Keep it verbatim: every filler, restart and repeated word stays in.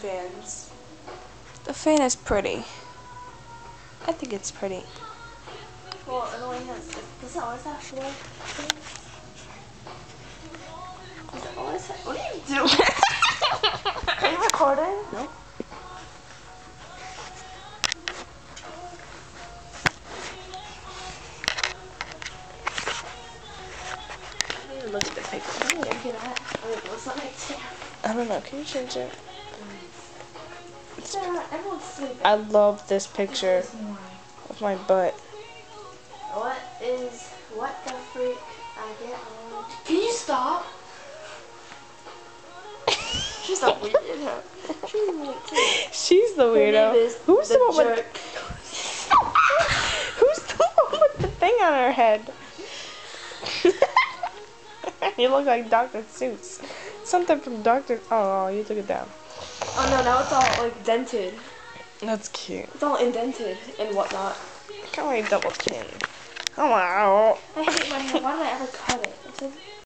fans. The fan is pretty. I think it's pretty. Well, it only has, does it always have four things? Does it always have, what are you doing? Are you recording? No. I didn't even look at the picture. I didn't look at that. Wait, what's that right there? I don't know. Can you change it? Yeah, everyone's sleeping. I love this picture of my butt. What is, what the freak I get on? Can you stop? She's the weirdo. She's weird too. She's the Her weirdo. name is Who's the, the one with jerk. Who's the one with the thing on her head? You look like Doctor Seuss. Something from Doctor Oh, you took it down. Oh no, now it's all like dented. That's cute. It's all indented and whatnot. Got my double chin. Come on. I hate my hair. Why did I ever cut it? It says